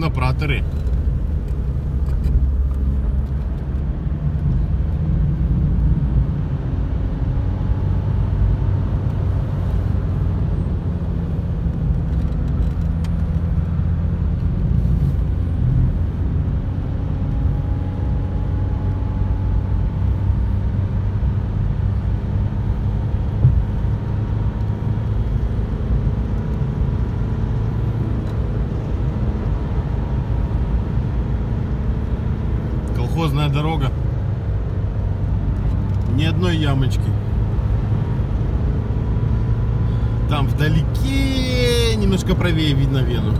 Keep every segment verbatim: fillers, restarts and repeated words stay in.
на праторы. Колхозная дорога, ни одной ямочки. Там вдалеке, немножко правее, видно Вену.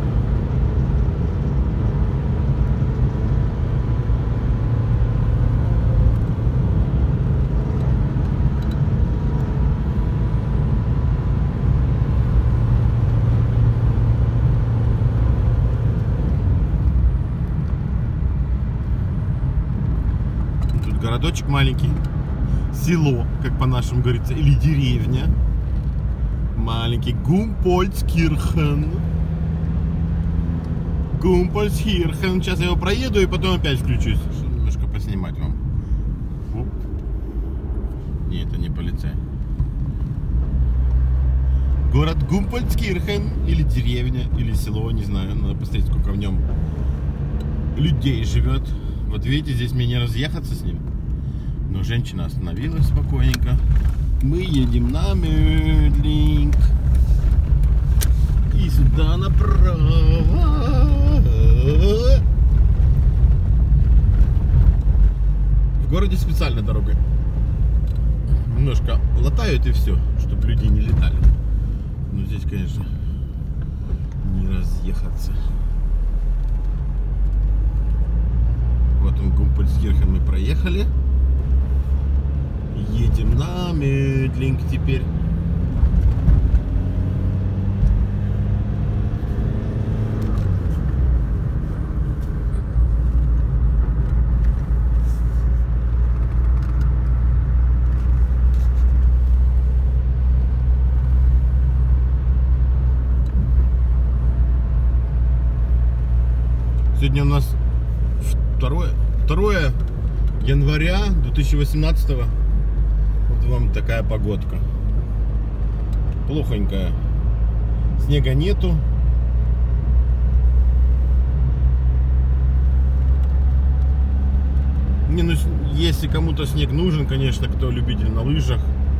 Городочек маленький, село, как по-нашему говорится, или деревня. Маленький Гумпольцкирхен. Гумпольцкирхен. Сейчас я его проеду и потом опять включусь, чтобы немножко поснимать вам. Оп. Не, это не полицай. Город Гумпольцкирхен, или деревня, или село, не знаю. Надо посмотреть, сколько в нем людей живет. Вот видите, здесь мне не разъехаться с ним. Но женщина остановилась спокойненько. Мы едем на Мёдлинг. И сюда направо. В городе специальная дорога. Немножко латают и все, чтобы люди не летали. Но здесь, конечно, не разъехаться. Вот он, Гумпольцкирхен, мы проехали. Едем на Мёдлинг теперь. Сегодня у нас второе января две тысячи восемнадцатого. Вот вам такая погодка. Плохонькая. Снега нету. Не, ну, если кому-то снег нужен, конечно, кто любитель на лыжах,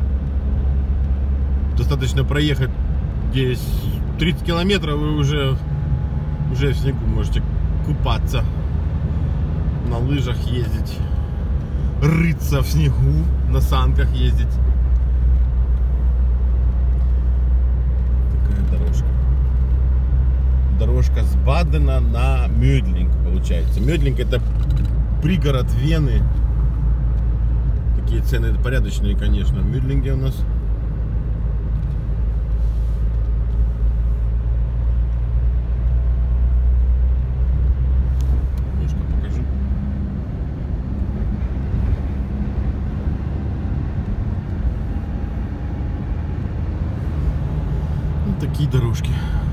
достаточно проехать здесь тридцать километров, вы уже, уже в снегу можете купаться, на лыжах ездить, рыться в снегу, на санках ездить. Такая дорожка. Дорожка с Бадена на Мёдлинг получается. Мёдлинг — это пригород Вены. Такие цены порядочные, конечно, в Мёдлинге у нас. Такие дорожки.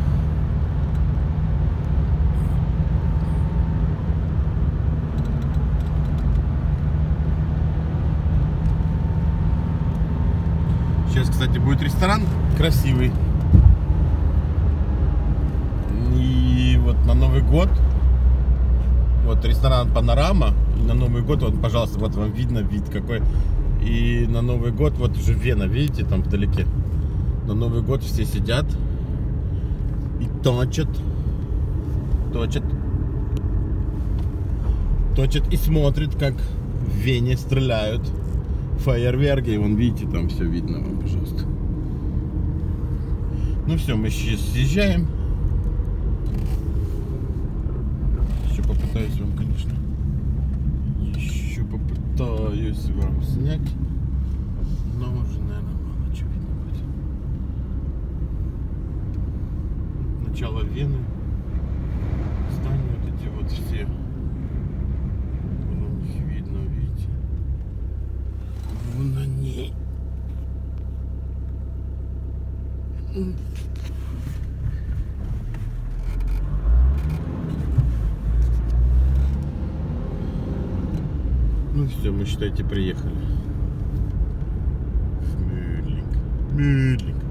Сейчас, кстати, будет ресторан красивый. И вот на Новый год, вот ресторан Панорама, и на Новый год, вот, пожалуйста, вот вам видно вид какой. И на Новый год, вот уже Вена, видите, там вдалеке. На Новый год все сидят и точат, точат, точат и смотрят, как в Вене стреляют фейерверки. И вон, видите, там все видно вам, пожалуйста. Ну все, мы сейчас съезжаем. Еще попытаюсь вам, конечно, еще попытаюсь вам снять. Но уже, наверное, мало чего видно будет. Начало Вены. Здания вот эти вот все. Вон у них видно, видите? Вон они. Все, мы, считайте, приехали. Медленько, медленько.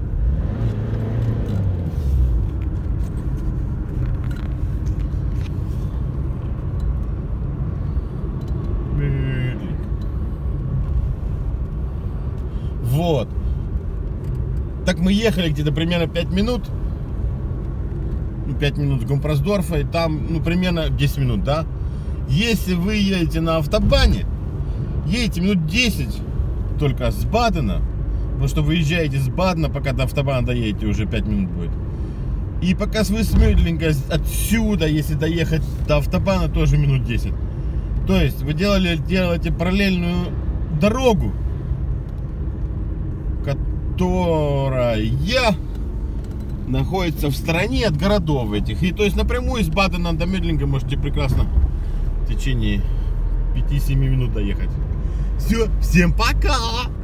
Медленько. Вот. Так мы ехали где-то примерно пять минут. Ну, пять минут с Гомпросдорфа, и там, ну, примерно десять минут, да? Если вы едете на автобане, едете минут десять только с Бадена, потому что выезжаете с Бадена, пока до автобана доедете, уже пять минут будет. И пока вы смедленько отсюда, если доехать до автобана, тоже минут десять. То есть вы делали, делаете параллельную дорогу, которая находится в стороне от городов этих. И то есть напрямую из Бадена до Медленька можете прекрасно в течение пяти-семи минут доехать. Все, всем пока!